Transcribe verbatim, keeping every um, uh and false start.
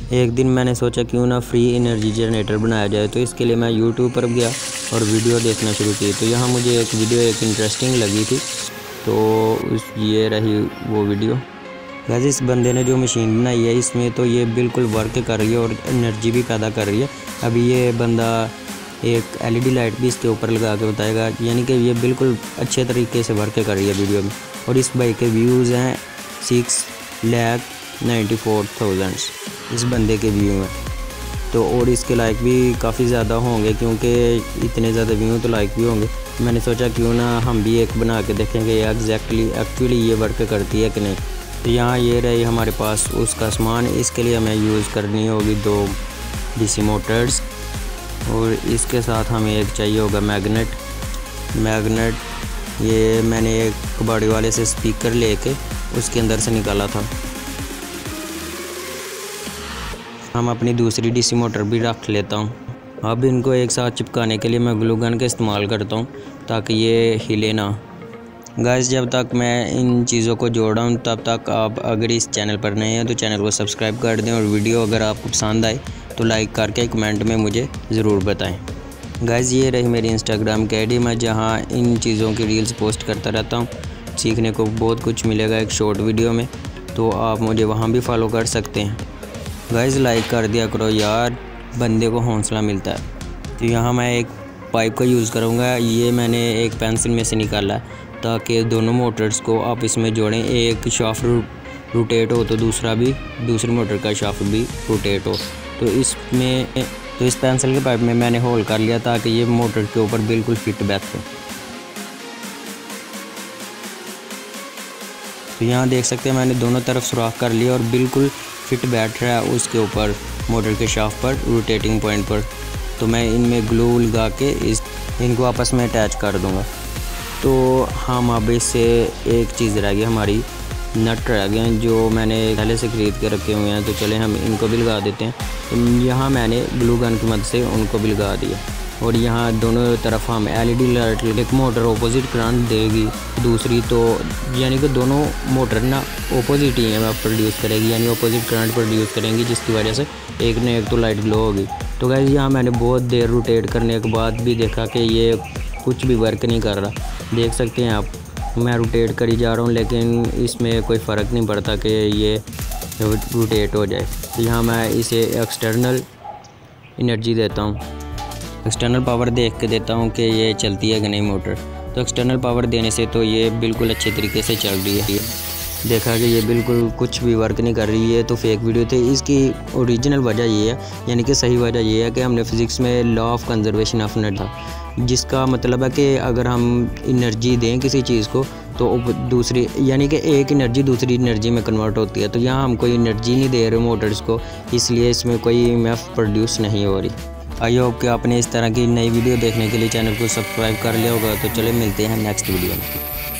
एक दिन मैंने सोचा क्यों ना फ्री एनर्जी जनरेटर बनाया जाए, तो इसके लिए मैं यूट्यूब पर गया और वीडियो देखना शुरू की। तो यहाँ मुझे एक वीडियो एक इंटरेस्टिंग लगी थी, तो उस ये रही वो वीडियो। गाइस इस बंदे ने जो मशीन बनाई है इसमें तो ये बिल्कुल वर्क कर रही है और एनर्जी भी पैदा कर रही है। अभी ये बंदा एक एलईडी लाइट भी इसके ऊपर लगा के बताएगा, यानी कि ये बिल्कुल अच्छे तरीके से वर्क कर रही है वीडियो में। और इस बाइक के व्यूज़ हैं six lakh ninety four thousands इस बंदे के व्यू हैं। तो और इसके लाइक भी काफ़ी ज़्यादा होंगे, क्योंकि इतने ज़्यादा व्यू तो लाइक भी होंगे। मैंने सोचा क्यों ना हम भी एक बना के देखेंगे एग्जैक्टली एक्चुअली ये वर्क करती है कि नहीं। तो यहाँ ये रही हमारे पास उसका सामान। इसके लिए हमें यूज़ करनी होगी दो डीसी मोटर्स, और इसके साथ हमें एक चाहिए होगा मैग्नेट। मैग्नेट ये मैंने एक कबाड़ी वाले से स्पीकर लेके उसके अंदर से निकाला था। हम अपनी दूसरी डीसी मोटर भी रख लेता हूँ। अब इनको एक साथ चिपकाने के लिए मैं ग्लू गन का इस्तेमाल करता हूँ ताकि ये हिले ना। गाइस जब तक मैं इन चीज़ों को जोड़ रहा हूँ तब तक आप अगर इस चैनल पर नए हैं तो चैनल को सब्सक्राइब कर दें, और वीडियो अगर आपको पसंद आए तो लाइक करके कमेंट में मुझे ज़रूर बताएं। गाइस ये रही मेरी इंस्टाग्राम की आईडी, मैं जहाँ इन चीज़ों की रील्स पोस्ट करता रहता हूँ। सीखने को बहुत कुछ मिलेगा एक शॉर्ट वीडियो में, तो आप मुझे वहाँ भी फॉलो कर सकते हैं। गाइस लाइक कर दिया करो यार, बंदे को हौसला मिलता है। तो यहाँ मैं एक पाइप का यूज़ करूँगा। ये मैंने एक पेंसिल में से निकाला है ताकि दोनों मोटर्स को आप इसमें जोड़ें। एक शाफ्ट रोटेट हो तो दूसरा भी दूसरी मोटर का शाफ्ट भी रोटेट हो। तो इसमें तो इस पेंसिल के पाइप में मैंने होल कर लिया ताकि ये मोटर के ऊपर बिल्कुल फिट बैठे। तो यहाँ देख सकते हैं मैंने दोनों तरफ सुराख कर लिया और बिल्कुल फिट बैठ रहा है उसके ऊपर मोटर के शाफ्ट पर रोटेटिंग पॉइंट पर। तो मैं इनमें ग्लू लगा के इस इनको आपस में अटैच कर दूँगा। तो हम अब इससे एक चीज़ रह गई, हमारी नट रह गए हैं जो मैंने पहले से ख़रीद के रखे हुए हैं। तो चले हम इनको भी लगा देते हैं। तो यहाँ मैंने ग्लू गन की मदद से उनको भी लगा दिया, और यहाँ दोनों तरफ हम एलईडी लाइट, एक मोटर ऑपोजिट करंट देगी, दूसरी तो यानी कि दोनों मोटर ना ऑपोजिट ही है प्रोड्यूस करेगी, यानी ऑपोजिट करंट प्रोड्यूस करेंगी, जिसकी वजह से एक ने एक तो लाइट ग्लो होगी। तो गाइस यहाँ मैंने बहुत देर रोटेट करने के बाद भी देखा कि ये कुछ भी वर्क नहीं कर रहा। देख सकते हैं आप, मैं रोटेट करी जा रहा हूँ लेकिन इसमें कोई फ़र्क नहीं पड़ता कि ये रोटेट हो जाए। तो यहाँ मैं इसे एक्सटर्नल एनर्जी देता हूँ, एक्सटर्नल पावर देख के देता हूँ कि ये चलती है कि नहीं मोटर। तो एक्सटर्नल पावर देने से तो ये बिल्कुल अच्छे तरीके से चल रही है। देखा कि ये बिल्कुल कुछ भी वर्क नहीं कर रही है, तो फेक वीडियो थी। इसकी ओरिजिनल वजह ये है, यानी कि सही वजह ये है कि हमने फिज़िक्स में law of conservation of energy था, जिसका मतलब है कि अगर हम एनर्जी दें किसी चीज़ को तो दूसरी यानी कि एक एनर्जी दूसरी एनर्जी में कन्वर्ट होती है। तो यहाँ हम कोई एनर्जी नहीं दे रहे मोटर्स को, इसलिए इसमें कोई ईएमएफ प्रोड्यूस नहीं हो रही। आई होप कि आपने इस तरह की नई वीडियो देखने के लिए चैनल को सब्सक्राइब कर लिया होगा। तो चले मिलते हैं नेक्स्ट वीडियो में।